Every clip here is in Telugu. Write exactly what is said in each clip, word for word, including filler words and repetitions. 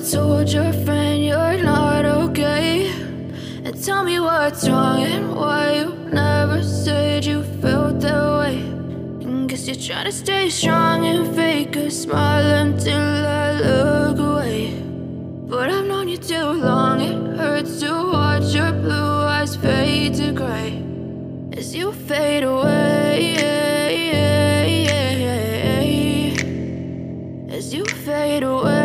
told your friend you're not okay, and tell me what's wrong and why you never said you felt that way. And guess you're trying to stay strong and fake a smile until I look away. But I've known you too long, it hurts to watch your blue eyes fade to grey as you fade away, as you fade away.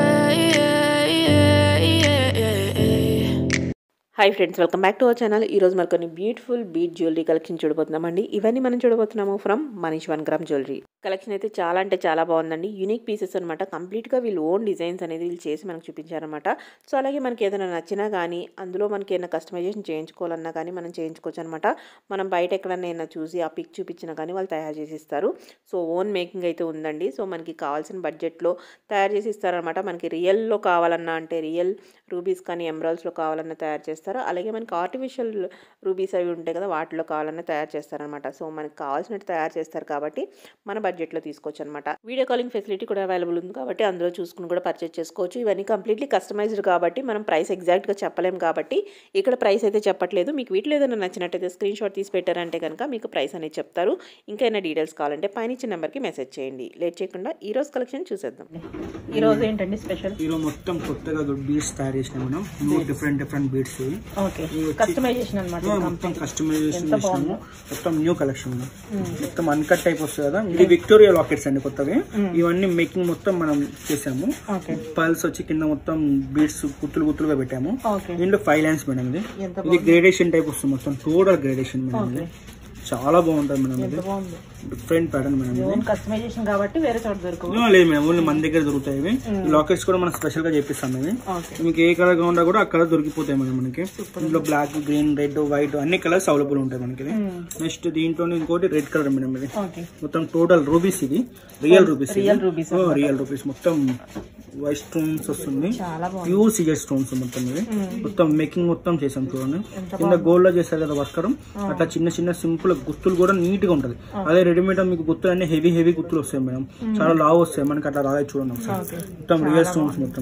Hi friends, welcome back to our channel. ఈరోజు మనకు కొన్ని బ్యూటిఫుల్ బీడ్ జ్యువెలరీ కలెక్షన్ చూడబోతున్నామండి. ఇవన్నీ మనం చూడబోతున్నాము from Manish one gram jewellery. Collection అయితే చాలా అంటే చాలా బాగుందండి. యూనిక్ పీసెస్ అనమాట. కంప్లీట్గా వీళ్ళు ఓన్ డిజైన్స్ అనేది వీళ్ళు చేసి మనకు చూపించారనమాట. సో అలాగే మనకి ఏదైనా నచ్చినా కానీ అందులో మనకి ఏదైనా కస్టమైజేషన్ చేయించుకోవాలన్నా కానీ మనం చేయించుకోవచ్చు అనమాట. మనం బయట ఎక్కడన్నా ఏదైనా చూసి ఆ పిక్ చూపించినా కానీ వాళ్ళు తయారు చేసి ఇస్తారు. సో ఓన్ మేకింగ్ అయితే ఉందండి. సో మనకి కావాల్సిన బడ్జెట్లో తయారు చేసి ఇస్తారనమాట. మనకి రియల్లో కావాలన్నా అంటే రియల్ రూబీస్ కానీ ఎమరాల్డ్స్లో కావాలన్నా తయారు చేస్తారు. అలాగే మనకి ఆర్టిఫిషియల్ రూబీస్ అవి ఉంటాయి కదా, వాటిలో కావాలన్నా తయారు చేస్తారనమాట. సో మనకి కావాల్సినట్టు తయారు చేస్తారు కాబట్టి మన బడ్జెట్లో తీసుకోవచ్చు అనమాట. వీడియో కాలింగ్ ఫెసిలిటీ కూడా అవైలబుల్ ఉంది కాబట్టి అందులో చూసుకుని కూడా పర్చేస్ చేసుకోవచ్చు. ఇవన్నీ కంప్లీట్లీ కస్టమైజ్డ్ కాబట్టి మనం ప్రైస్ ఎగ్జాక్ట్గా చెప్పలేము కాబట్టి ఇక్కడ ప్రైస్ అయితే చెప్పట్లేదు. మీకు వీటిలో ఏదైనా నచ్చినట్టయితే స్క్రీన్ షాట్ తీసి పెట్టారంటే కనుక మీకు ప్రైస్ అనేది చెప్తారు. ఇంకా ఏమైనా డీటెయిల్స్ కావాలంటే పైన ఇచ్చిన నెంబర్కి మెసేజ్ చేయండి. లేట్ చేయకుండా ఈ రోజు కలెక్షన్ చూసేద్దాం. ఈ రోజు ఏంటంటే స్పెషల్, ఈ రోజు మొత్తం కొత్తగా బీడ్స్ తయారు చేసినాం మనం. డిఫరెంట్ డిఫరెంట్ బీడ్స్, కస్టమైజేషన్ అన్నమాట. మొత్తం కస్టమైజేషన్ చేసినాము. మొత్తం న్యూ కలెక్షన్, మొత్తం అన్కట్ టైప్ వస్తుంది కదా. ఇది విక్టోరియా లాకెట్స్ అండి కొత్తవి. ఇవన్నీ మేకింగ్ మొత్తం మనం చేసాము. పల్స్ వచ్చి కింద మొత్తం బీడ్స్ గుత్తులు గుత్తులుగా పెట్టాము. దీంట్లో ఫైవ్ లైన్స్ మేడం. ఇది ఇది గ్రేడేషన్ టైప్ వస్తుంది, మొత్తం టోటల్ గ్రేడేషన్ మేడం. ఇది చాలా బాగుంటుంది మేడం. ఇది డిఫరెంట్ ప్యాటర్న్ మేడం. కస్టమైజేషన్ కాబట్టి వేరే చోట దొరకవు. లేదు మేడం, ఓన్లీ మన దగ్గర దొరుకుతాయి. ఇవి లాకెట్స్ కూడా మనం స్పెషల్ గా చేపిస్తాం. ఇవి మీకు ఏ కలర్ గా ఉన్నా కూడా అక్కడ దొరికిపోతాయి మేడం మనకి. ఇందులో బ్లాక్, గ్రీన్, రెడ్, వైట్ అన్ని కలర్స్ అవైలబుల్ ఉంటాయి మనకి. నెక్స్ట్ దీంట్లో ఇంకోటి రెడ్ కలర్ మేడం. ఇది మొత్తం టోటల్ రూబీస్. ఇది రియల్ రూబీస్, రియల్ రూబీస్ మొత్తం వైట్ స్టోన్స్ వస్తుంది. ప్యూర్ సిజర్ స్టోన్స్ మొత్తం. ఇవి మొత్తం మేకింగ్ మొత్తం చేసాం చూడండి. కింద గోల్డ్ లో చేస్తారు కదా వర్కరం, అట్లా చిన్న చిన్న సింపుల్ గుత్తులు కూడా నీట్ గా ఉంటది. అదే రెడీమేడ్ మీకు గుత్తులు అన్ని హెవీ హెవీ గుత్తులు వస్తాయి మేడం, చాలా లావ్ వస్తాయి. మనకి అట్లా రాలే చూడండి ఒకసారి. మొత్తం రియల్ స్టోన్స్ మొత్తం.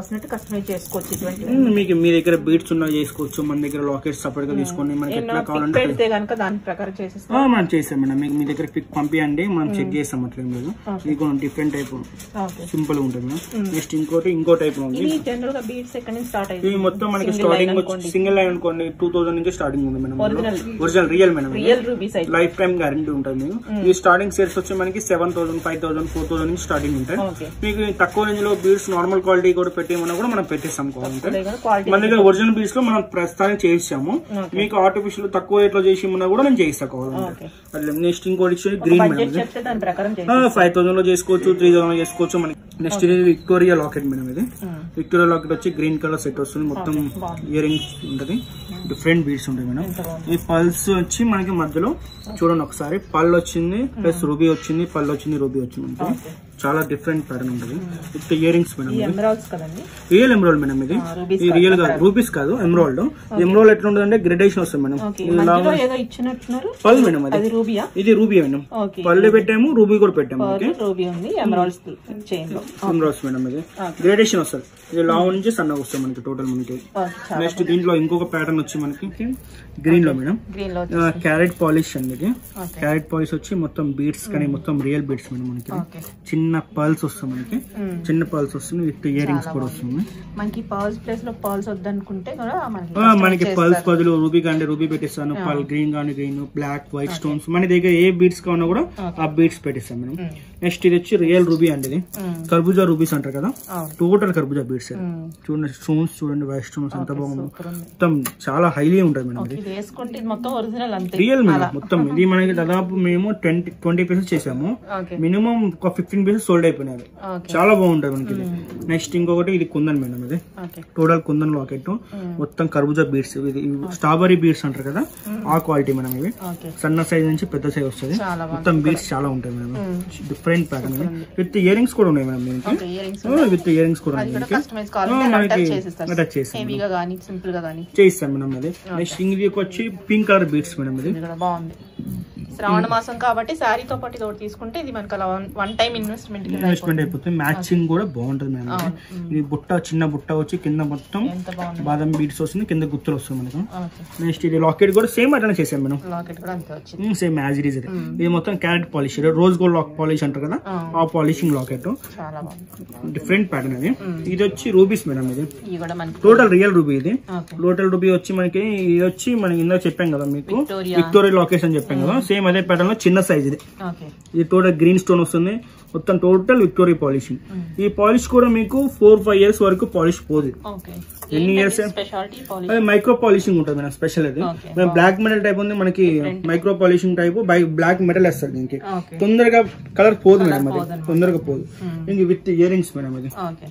మీకు మీ దగ్గర బీడ్స్ ఉన్నా చేసుకోవచ్చు, మన దగ్గర లాకెట్స్ సపరేట్ గా తీసుకొని మనకి ఎట్లా కావాలంటే మనం చేస్తాం మేడం. మీకు మీ దగ్గర పిక్ పంపియండి, మనం చెక్ చేస్తాం. అట్లా ఏం లేదు. ఇది డిఫరెంట్ టైప్ సింపుల్ గా ఉంటుంది మేడం. నెక్స్ట్ ఇంకోటి ఇంకో టైప్ ఉంది. ఇది మొత్తం మనకి స్టార్టింగ్ సింగిల్ లైన్ అనుకోండి టూ థౌసండ్ నుంచి స్టార్టింగ్ ఉంది madam. Original real madam. Life time guarantee ఉంటుంది మీకు. ఈ స్టార్టింగ్ సేల్స్ వచ్చి మనకి seven thousand, five thousand, four thousand నుంచి స్టార్టింగ్ ఉంటాయి. మీకు తక్కువ రేంజ్ లో బీడ్స్ నార్మల్ క్వాలిటీ కూడా పెట్టేమన్నా కూడా మనం పెట్టేస్తాం కావాలంటే. మన దగ్గర ఒరిజినల్ బీడ్స్ లో మనం ప్రస్తుతానికి చేయిస్తాము. మీకు ఆర్టిఫిషియల్ తక్కువ రేట్ లో చేసి ఉన్నా కూడా నేను చేయిస్తా కావాలంటే. నెక్స్ట్ ఇంకోటి గ్రీన్ మేడం. ఫైవ్ థౌసండ్ లో చేసుకోవచ్చు, త్రీ థౌసండ్ లో చేసుకోవచ్చు మనకి. నెక్స్ట్ ఇది విక్టోరియా లాకెట్ మేడం. ఇది విక్టోరియా లాకెట్ వచ్చి గ్రీన్ కలర్ సెట్ వస్తుంది. మొత్తం ఇయర్ రింగ్స్ ఉంటది, డిఫరెంట్ బీడ్స్ ఉంటాయి మేడం. ఈ పల్స్ వచ్చి మనకి మధ్యలో చూడండి ఒకసారి. పళ్ళు వచ్చింది ప్లస్ రూబీ వచ్చింది, పళ్ళు వచ్చింది, రూబీ వచ్చింది. చాలా డిఫరెంట్ ప్యాటర్న్ ఉంటుంది. With ear rings madam. Real emerald madam. ఇది ఈ రియల్ గా రూపీస్ కాదు, ఎమరాల్డ్. ఎమరాల్డ్ ఎట్లా ఉంటుంది అంటే గ్రేడేషన్ వస్తుంది మేడం. పళ్ళు మేడం. అది ఇది రూబీ మేడం. పళ్ళు పెట్టాము, రూబీ కూడా పెట్టాము. Emeralds madam. ఇది గ్రేడేషన్ వస్తుంది. ఇది లావ్ నుంచి సన్నగా వస్తుంది మనకి టోటల్ మనకి. నెక్స్ట్ దీంట్లో ఇంకొక ప్యాటర్న్ వచ్చి మనకి గ్రీన్ లో మేడం. క్యారెట్ పాలిష్ అండి. ఇది క్యారెట్ పాలిష్ వచ్చి మొత్తం బీడ్స్ కానీ మొత్తం రియల్ బీడ్స్ మేడం. మనకి చిన్న పర్ల్స్ వస్తుంది మనకి. చిన్న పర్ల్స్ వస్తుంది, విత్ ఇయర్ రింగ్స్ కూడా వస్తుంది. మనకి పర్ల్స్ ప్లేస్ లో పర్ల్స్ వద్దనుకుంటే మనకి పర్ల్స్ బదులు రూబీ కానీ రూబీ పెట్టిస్తాను. పర్ల్ గ్రీన్ కానీ గ్రీన్, బ్లాక్, వైట్ స్టోన్స్ మన దగ్గర ఏ బీడ్స్ కావాలన్నా కూడా ఆ బీడ్స్ పెట్టిస్తాం మేడం. నెక్స్ట్ ఇది వచ్చి రియల్ రూబీ అండి. ఇది కర్బూజా రూబీస్ అంటారు కదా, టోటల్ కర్బూజా బీడ్స్. చూడండి స్టోన్స్ చూడండి, వైట్ స్టోన్స్ ఎంత బాగుంది. మొత్తం చాలా హైలీ ఉంటుంది మేడం. ఇది రియల్ మేడం మొత్తం. ఇది మనకి దాదాపు మేము ట్వంటీ ట్వంటీ పీసెస్ చేసాము. మినిమం ఒక ఫిఫ్టీన్ పీసెస్ సోల్డ్ అయిపోయినారు. చాలా బాగుంటది మనకి. నెక్స్ట్ ఇంకొకటి ఇది కుందన్ మేడం. ఇది టోటల్ కుందన్ లాకెట్, మొత్తం కర్బూజా బీడ్స్. ఇది స్ట్రాబెరీ బీడ్స్ అంటారు కదా, ఆ క్వాలిటీ మేడం. ఇవి సన్న సైజ్ నుంచి పెద్ద సైజ్ వస్తుంది. మొత్తం బీడ్స్ చాలా ఉంటాయి madam. Different pattern with ear rings కూడా ఉన్నాయి మేడం. దీనికి విత్ ఇయర్ రింగ్స్ కూడా చేయిస్తాం మేడం. అది నెక్స్ట్ ఇంగ్లీష్ వచ్చి పింక్ కలర్ బీడ్స్ మేడం. ఇది శ్రావణ మాసం కాబట్టి శారీతో పాటు ఇది ఒకటి తీసుకుంటే ఇది మనకు అలా వన్ టైం ఇన్వెస్ట్మెంట్ ఇన్వెస్ట్మెంట్ అయిపోతుంది. మ్యాచింగ్ కూడా బాగుంటుంది మేడం. ఇది బుట్ట చిన్న బుట్ట వచ్చి కింద మొత్తం బాదం బీడ్స్ వస్తుంది, కింద గుర్తులు వస్తుంది మనకు. నెక్స్ట్ ఇది లాకెట్ కూడా సేమ్ అట్లా చేసాం madam, same as it is. ఇది మొత్తం carat polish, rose gold lock polish అంటారు కదా, ఆ పాలిషింగ్ లాకెట్, డిఫరెంట్ ప్యాటర్న్. అది ఇది వచ్చి రూబీస్ మేడం. ఇది టోటల్ రియల్ రూబీ. ఇది టోటల్ రూబీ వచ్చి మనకి ఇది వచ్చి మనకి ఇందాక చెప్పాం కదా మీకు విక్టోరియా లాకెట్స్ అని చెప్పాం కదా, సేమ్ అదే ప్యాటర్న్ లో చిన్న సైజ్. ఇది ఇది టోటల్ గ్రీన్ స్టోన్ వస్తుంది, మొత్తం టోటల్ విక్టోరియా పాలిషింగ్. ఈ పాలిష్ కూడా మీకు ఫోర్ ఫైవ్ ఇయర్స్ వరకు పాలిష్ పోదు. ఎన్ని ఇయర్స్ అదే మైక్రో పాలిషింగ్ ఉంటుంది మేడం. స్పెషల్ అది బ్లాక్ మెటల్ టైప్ ఉంది మనకి, micro polishing type black metal వేస్తారు దీనికి. తొందరగా కలర్ పోదు మేడం, అది తొందరగా పోదు. ఇంక విత్ ఇయర్ రింగ్స్ మేడం. ఇది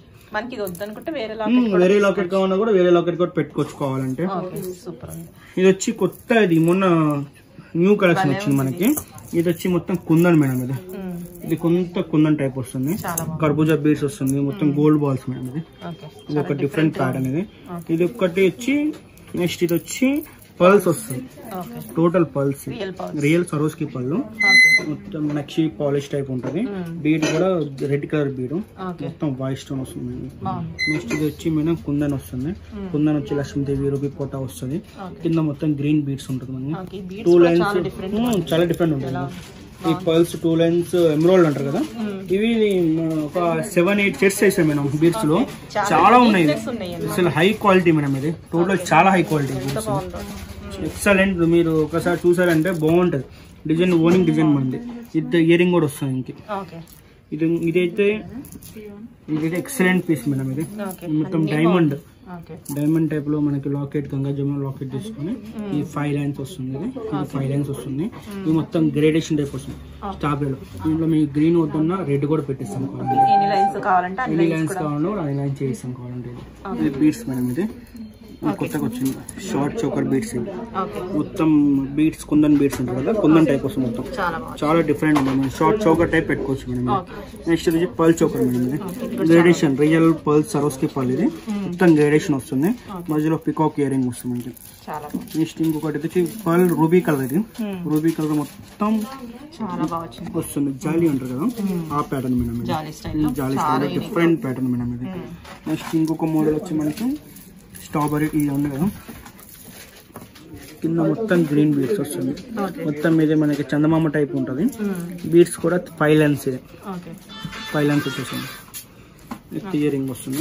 వేరే లాకెట్ కావాలన్నా కూడా వేరే లాకెట్ కూడా పెట్టుకోవచ్చుకోవాలంటే. ఇది వచ్చి కొత్త, ఇది మొన్న న్యూ కలెక్షన్ వచ్చింది మనకి. ఇది వచ్చి మొత్తం కుందన్ మేడం. ఇది ఇది కొంత కుందన్ టైప్ వస్తుంది, కర్బూజా బీడ్స్ వస్తుంది, మొత్తం గోల్డ్ బాల్స్ మేడం. ఇది ఇది ఒక డిఫరెంట్ ప్యాటర్న్. ఇది ఇది ఒకటి వచ్చి నెక్స్ట్ ఇది వచ్చి పల్స్ వస్తుంది, టోటల్ పల్స్, రియల్ సరోస్కి పళ్ళు, మొత్తం నక్షి పాలిష్ టైప్ ఉంటుంది. బీడ్ కూడా రెడ్ కలర్ బీడ్, మొత్తం వైట్ స్టోన్ వస్తుంది. నెక్స్ట్ ఇది వచ్చి మేడం కుందన్ వస్తుంది. కుందన్ వచ్చి లక్ష్మీదేవి రూబీ కోట వస్తుంది, కింద మొత్తం గ్రీన్ బీడ్స్ ఉంటుంది మనకి. టూ లైన్స్ చాలా డిఫరెంట్ ఉంటుంది. ఈ పల్స్ టూ లైన్స్ ఎమరాల్డ్ అంటారు కదా, ఇవి ఒక సెవెన్ ఎయిట్ సెట్స్ వేసాయి మేడం బీడ్స్ లో. చాలా ఉన్నాయి, అసలు హై క్వాలిటీ మేడం. ఇది టోటల్ చాలా హై క్వాలిటీ బీడ్స్, ఎక్సలెంట్. మీరు ఒకసారి చూసారంటే బాగుంటది. డిజైన్ ఓనింగ్ డిజైన్ మంది. ఇది ఇయర్ రింగ్ కూడా వస్తుంది ఇంక. ఇది ఇదైతే ఇదైతే ఎక్సలెంట్ పీస్ మేడం. ఇది మొత్తం డైమండ్ డైమండ్ టైప్ లో మనకి లాకెట్, గంగా జమున లాకెట్ తీసుకుని ఈ ఫైవ్ లైన్స్ వస్తుంది. ఇది ఫైవ్ లైన్స్ వస్తుంది. ఇది మొత్తం గ్రేడేషన్ టైప్ వస్తుంది స్టాబెల్. దీంట్లో మీకు గ్రీన్ వద్దన్నా రెడ్ కూడా పెట్టిస్తాం కావాలంటే, ఎన్ని లైన్స్ కావాలంటే అన్ని లైన్స్ చేయిస్తాం కావాలంటే. ఇది బీడ్స్ మేడం. ఇది కొత్తగా వచ్చింది షార్ట్ చోకర్ బీడ్స్. ఇవి మొత్తం బీడ్స్ కుందన్ బీడ్స్ ఉంటారు కదా, కుందన్ టైప్ వస్తుంది మొత్తం. చాలా డిఫరెంట్ ఉంది. షార్ట్ చోకర్ టైప్ పెట్టుకోవచ్చు మేడం. నెక్స్ట్ వచ్చి పల్ చోకర్ మేడం. ఇది గ్రేడేషన్ రియల్ పల్ సరోస్కి పల్. ఇది మొత్తం గ్రేడేషన్ వస్తుంది, మధ్యలో పికాక్ ఇయర్ రింగ్ వస్తుంది మనకి. నెక్స్ట్ ఇంకొకటి వచ్చి పల్ రూబీ కలర్. ఇది రూబీ కలర్ మొత్తం వస్తుంది, జాలీ అంటారు కదా ఆ ప్యాటర్న్ మేడం. ఇది జాలీ స్టైల్ డిఫరెంట్ ప్యాటర్న్ మేడం. ఇది నెక్స్ట్ ఇంకొక మోడల్ వచ్చి మనకి స్ట్రాబెరీ. ఇది ఉంది కదా, కింద మొత్తం గ్రీన్ బీడ్స్ వస్తుంది. మొత్తం ఇది మనకి చందమామ టైప్ ఉంటుంది. బీడ్స్ కూడా ఫైవ్ లైన్స్. ఇది ఫైవ్ లైన్స్ వచ్చేసింది. ఇయర్ రింగ్ వస్తుంది.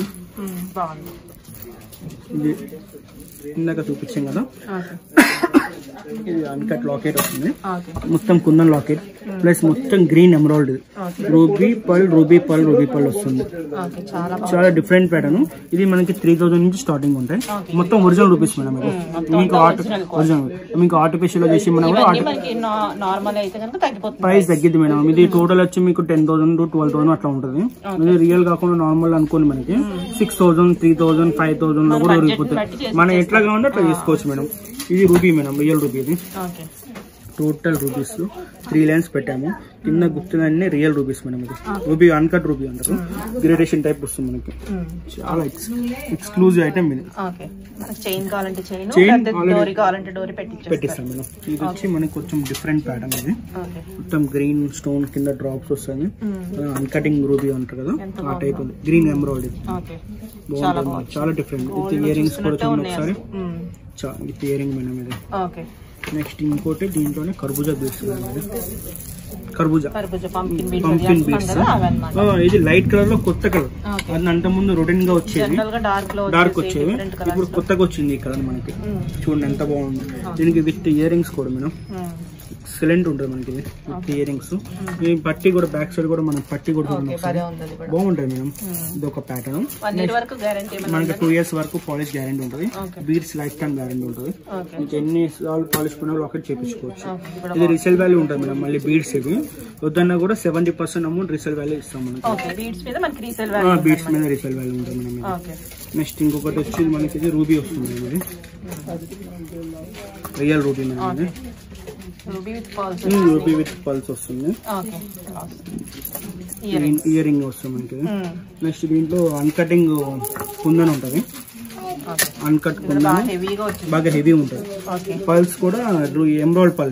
ఇది ఇందాక చూపించాం కదా, ఇది అన్కట్ లాకెట్ వస్తుంది. మొత్తం కుందన్ లాకెట్ ప్లస్ మొత్తం green emerald. Ruby pearl ruby pearl ruby pearl వస్తుంది. చాలా డిఫరెంట్ ప్యాటర్న్. ఇది మనకి త్రీ థౌసండ్ నుంచి స్టార్టింగ్ ఉంటాయి. మొత్తం ఒరిజినల్ రూపీస్ మేడం. మీకు ఒరిజినల్ మీకు ఆర్టిఫిషియల్ చేసి ప్రైస్ తగ్గిద్ది మేడం. ఇది టోటల్ వచ్చి మీకు ten thousand to twelve thousand అట్లా ఉంటుంది. ఇది రియల్ కాకుండా నార్మల్ అనుకోండి మనకి six thousand three thousand five thousand లో కూడా దొరికిపోతుంది. మనం ఎట్లా కావాలంటే అట్లా చేసుకోవచ్చు మేడం. ఇది రూబీ మేడం, రియల్ రూబీ. ఇది టోటల్ రూబీస్ త్రీ లైన్స్ పెట్టాము, కింద గుర్తులన్నీ రియల్ రూబీస్ మేడం. ఇది రూబీ అన్కట్ రూబీ అంటారు. గ్రేడేషన్ టైప్ వస్తుంది మనకి. చాలా ఎక్స్క్లూజివ్ ఐటమ్ ఇది. చైన్ పెట్టిస్తాం మేడం. ఇది వచ్చి మనకి కొంచెం డిఫరెంట్ ప్యాటర్న్. ఇది మొత్తం గ్రీన్ స్టోన్ కింద డ్రాప్స్ వస్తుంది. అన్కటింగ్ రూబీ అంటారు కదా ఆ టైప్ ఉంది. Green emerald. బాగుంటుంది, చాలా డిఫరెంట్. విత్ ఇయర్ రింగ్స్ కూడా చూడండి ఒకసారి. With ear ring madam. ఇది నెక్స్ట్ ఇంకోటి దీంట్లోనే కర్బూజా బీడ్స్. కర్బూజా పంకిన్ బీడ్స్. ఇది లైట్ కలర్ లో కొత్త కలర్. అది అంత ముందు రొటీన్ గా వచ్చేది, డార్క్ వచ్చేది. ఇప్పుడు కొత్తగా వచ్చింది ఈ కలర్ మనకి. చూడండి ఎంత బాగుంది. దీనికి విత్ ఇయర్ రింగ్స్ కూడా మేడం ఎక్సలెంట్ ఉంటుంది మనకి. ఇది విత్ ఇయర్ రింగ్స్. ఈ పట్టి కూడా బ్యాక్ సైడ్ కూడా మనకి పట్టి కూడా బాగుంటుంది మేడం. ఇది ఒక ప్యాటర్న్. మనకి టూ ఇయర్స్ వరకు పాలిష్ గ్యారెంటీ ఉంటుంది. బీడ్స్ లైఫ్ టైం గ్యారెంటీ ఉంటుంది. మీకు ఎన్ని సార్లు పాలిష్ పడినా లాకెట్ చేయించుకోవచ్చు. ఇది రీసేల్ వాల్యూ ఉంటుంది మేడం. మళ్ళీ బీడ్స్ ఇవి వద్దన్నా కూడా seventy percent amount resale value ఇస్తాం మనకి. బీడ్స్ మీద రీసేల్ వాల్యూ ఉంటుంది మేడం. నెక్స్ట్ ఇంకొకటి వచ్చి మనకి ఇది రూబీ వస్తుంది. ఇది రియల్ రూబీ మేడం. ఇది రూబీ విత్ పల్స్ వస్తుంది. ఇయర్ రింగ్ వస్తుంది మనకి. నెక్స్ట్ దీంట్లో అన్కటింగ్ కుందన్ ఉంటుంది. అన్కట్ కుందన్ బాగా హెవీ ఉంటుంది. పల్స్ కూడా ఎమరాల్డ్ పల్.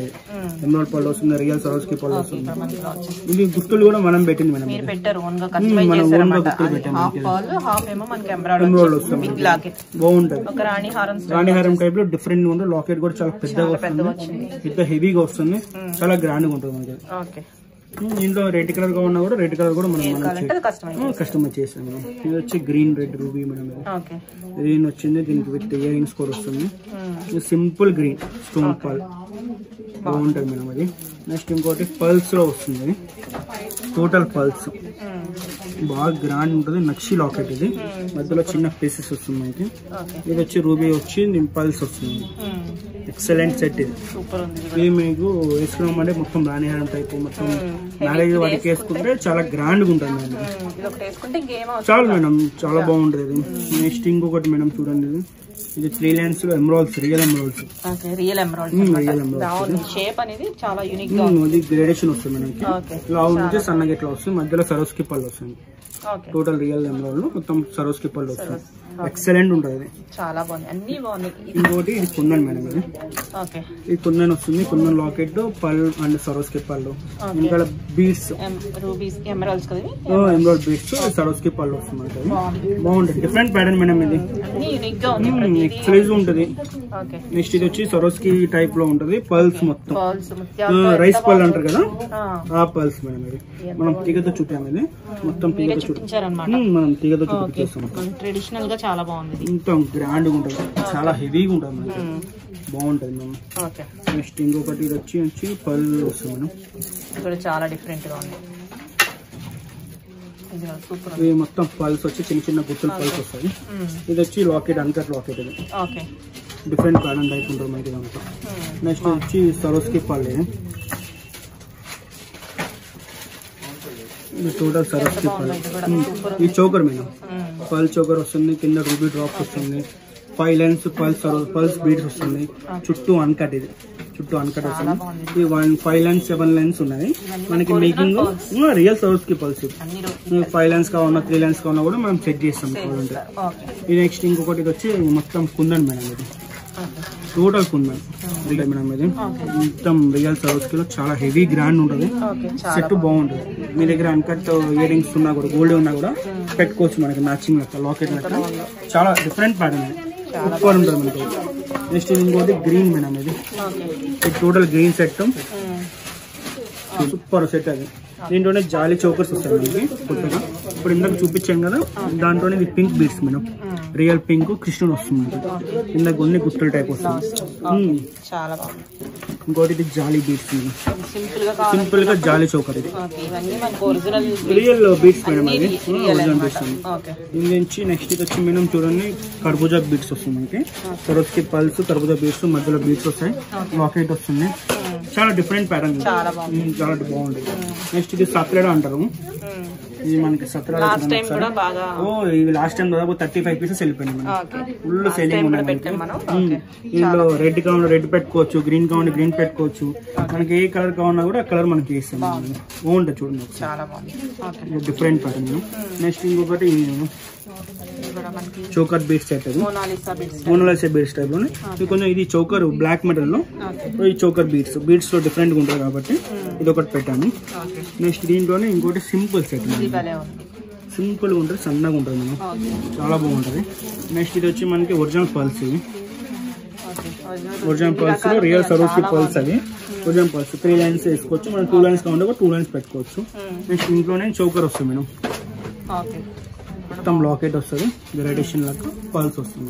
ఎమరాల్డ్ పళ్ళు వస్తుంది, రియల్ సరోస్కి పళ్ళు వస్తుంది. ఇది గుర్తులు కూడా మనం పెట్టింది మేడం, మనం ఓన్ గా గుర్తులు పెట్టాము. ఎమరాల్డ్ వస్తుంది, బాగుంటది. రాణిహారం టైప్ లో డిఫరెంట్ గా ఉంటుంది. లాకెట్ కూడా చాలా పెద్దగా వస్తుంది, పెద్ద హెవీగా వస్తుంది, చాలా గ్రాండ్ గా ఉంటుంది మనకి. దీంట్లో రెడ్ కలర్ గా ఉన్నా కూడా రెడ్ కలర్ కూడా మనం కస్టమైజ్ చేసాం మేడం. ఇది వచ్చి green red ruby madam, green వచ్చింది, దీనికి విత్ ఇయర్ రింగ్స్ కూడా వస్తుంది. సింపుల్ గ్రీన్ స్టోన్ పల్ బాగుంటది మేడం అది. నెక్స్ట్ ఇంకోటి పల్స్ లో వస్తుంది, టోటల్ పల్స్ బాగా గ్రాండ్ ఉంటుంది. నక్షి లాకెట్ ఇది, మధ్యలో చిన్న పీసెస్ వస్తుంది మనకి. ఇది వచ్చి రూబీ వచ్చి పల్స్ వస్తుంది. ఎక్సలెంట్ సెట్ ఇది. ఇది మీకు వేసుకున్నామంటే మొత్తం రాణిహారం టైప్, మొత్తం మ్యారేజ్ వాటికి వేసుకుంటే చాలా గ్రాండ్ గా ఉంటుంది మేడం. చాలు మేడం, చాలా బాగుంటది ఇది. నెక్స్ట్ ఇంకొకటి మేడం చూడండి, ఇది ఇది త్రీ లైన్స్ లో emeralds, real emeralds, real emeralds shape అనేది చాలా యూనిక్ గా ఉంది. గ్రేడేషన్ వస్తుంది మనకి, లావు నుంచి సన్నగా ఇట్లా వస్తుంది, మధ్యలో సరోస్కి పళ్ళు వస్తుంది. టోటల్ రియల్ ఎమరాల్డ్ మొత్తం సరోస్కి పళ్ళు వస్తుంది. ఎక్సలెంట్ ఉంటుంది, చాలా బాగుంది, అన్ని బాగున్నాయి. ఇంకోటి ఇది కుందన్ మేడం, ఇది ఇది కుందన్ వస్తుంది, కుందన్ లాకెట్ పళ్ళు అండ్ సరోస్కి పళ్ళు, ఇంకా బీడ్స్ ఎమరాల్డ్ బీడ్స్ సరోస్కి పళ్ళు వస్తుంది మనకి. బాగుంటుంది, డిఫరెంట్ ప్యాటర్న్ మేడం ఇది, ఎక్సలెంట్ ఉంటుంది. నెక్స్ట్ ఇది వచ్చి సరోస్కి టైప్ లో ఉంటది, పల్స్ మొత్తం రైస్ పల్ అంటారు కదా, ఆ పల్స్ మేడం. ఇది మనం తీగతో చుట్టాము, ఇది మొత్తం తీగతో చుట్టాం, మనం తీగతో చుట్టిస్తాం. ట్రెడిషనల్ గా చాలా బాగుంది, మొత్తం గ్రాండ్ గా ఉంటుంది, చాలా హెవీగా ఉంటుంది మనకి, బాగుంటది మేడం. నెక్స్ట్ ఇంకొకటి ఇది వచ్చి వచ్చి పళ్ళు వస్తుంది మేడం, ఇక్కడ చాలా డిఫరెంట్ గా ఉంది. ఇది మొత్తం పల్స్ వచ్చి చిన్న చిన్న గుర్తులు పల్స్ వస్తాయి. ఇది వచ్చి లాకెట్, అన్కట్ లాకెట్, ఇది డిఫరెంట్ ప్యాటర్న్ టైప్ ఉంటుంది మనకి ఇదంతా. నెక్స్ట్ వచ్చి సరోస్కి పళ్ళు, ఇది టోటల్ సరోస్కి పళ్ళు. ఈ చోకర్ మేడం, పల్ చోకర్ వస్తుంది, కింద రూబీ డ్రాప్స్ వస్తుంది, five lines pearls pearls beads వస్తుంది, చుట్టూ అన్కట్, ఇది చుట్టూ అన్కట్ వస్తుంది. ఈ one five lines seven lines ఉన్నాయి మనకి making, real Swarovski pearls. Five lines కావాలన్నా త్రీ లైన్స్ కావాలన్నా కూడా మనం సెట్ చేస్తాం కావాలంటే. ఇది నెక్స్ట్ ఇంకొకటి ఇది వచ్చి మొత్తం కుందన్ మేడం, ఇది టోటల్ కుందన్ మేడం. ఇది మొత్తం రియల్ సరోస్కి లో చాలా హెవీ గ్రాండ్ ఉంటుంది, సెట్ బాగుంటుంది. మీ దగ్గర అన్కట్ ఇయర్ రింగ్స్ ఉన్నా కూడా, గోల్డ్ ఉన్నా కూడా పెట్టుకోవచ్చు మనకి మ్యాచింగ్ లెక్క, లాకెట్ లెక్క, చాలా డిఫరెంట్ ప్యాటర్న్ సూపర్ ఉంటుంది మనకి. నెక్స్ట్ ఇంకోటి గ్రీన్ మేడం, ఇది total green set, super set. అది దీంట్లోనే జాలీ చోకర్స్ వస్తాయి మనకి కొత్తగా, ఇప్పుడు ఇందాక చూపించాం కదా, దాంట్లోనే ఇది pink beads madam, real pink కృష్ణుడు వస్తుంది మనకి, ఇందాక కొన్ని గుట్టల టైప్ వస్తుంది. ఇంకోటి ఇది జాలీ బీడ్స్ మేడం, సింపుల్ గా జాలీ చోకర్, ఇది రియల్ బీడ్స్ మేడం, అది ఒరిజినల్ బీడ్స్. దీని నుంచి నెక్స్ట్ ఇది వచ్చి మేడం చూడండి, కర్బూజా బీడ్స్ వస్తుంది మనకి, సరోస్కి పల్స్ కర్బూజా బీడ్స్, మధ్యలో బీడ్స్ వస్తాయి, లాకెట్ వస్తుంది, చాలా డిఫరెంట్ ప్యాటర్న్, చాలా బాగుంటుంది. నెక్స్ట్ ఇది సత్రేడా అంటారు, ఇది మనకి సత్రేడా. ఓ ఇవి లాస్ట్ టైం దాదాపు థర్టీ ఫైవ్ పీసెస్ వెళ్ళిపోయినాయి, ఫుల్ సెల్లింగ్ ఉన్నాయి. ఇందులో రెడ్ కావాలి రెడ్ పెట్టుకోవచ్చు, గ్రీన్ కావాలి గ్రీన్ పెట్టుకోవచ్చు, మనకి ఏ కలర్ కావాలన్నా కూడా ఆ కలర్ మనకి ఇస్తాం, బాగుంటుంది చూడండి, డిఫరెంట్ ప్యాటర్న్. నెక్స్ట్ ఇంకొకటి చోకర్ బీడ్స్ సెట్, అది మోనాలిసా బీడ్స్ టైప్ లోనే కొంచెం, ఇది చోకర్ బ్లాక్ మెటల్ లో, ఈ చోకర్ బీడ్స్ బీడ్స్ లో డిఫరెంట్ గా ఉంటుంది కాబట్టి ఇది ఒకటి పెట్టాను. నెక్స్ట్ దీంట్లోనే ఇంకోటి సింపుల్ సెట్, సింపుల్ గా ఉంటుంది, సన్నగా ఉంటుంది మనం, చాలా బాగుంటుంది. నెక్స్ట్ ఇది వచ్చి మనకి ఒరిజినల్ పల్స్, ఇవి ఒరిజినల్ పల్స్ లో రియల్ సరోస్కి పల్స్, అవి ఒరిజినల్ పల్స్ త్రీ లైన్స్ వేసుకోవచ్చు, మనం టూ లైన్స్ కావాలంటే టూ లైన్స్ పెట్టుకోవచ్చు. నెక్స్ట్ ఇంట్లోనే చోకర్ వస్తుంది మేడం, మొత్తం లాకెట్ వస్తుంది, గ్రేడేషన్ లాగా పల్స్ వస్తుంది.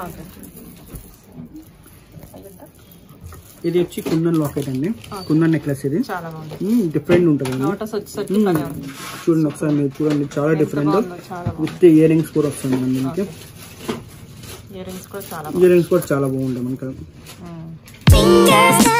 ఇది వచ్చి కుందన్ లాకెట్ అండి, కుందన్ నెక్లెస్, ఇది డిఫరెంట్ ఉంటుంది చూడండి ఒకసారి మీరు చూడండి, చాలా డిఫరెంట్ విత్ ఇయర్ రింగ్స్ కూడా వస్తుంది మనకి, ఇయర్ రింగ్స్ కూడా చాలా బాగుంటాయి మనకి.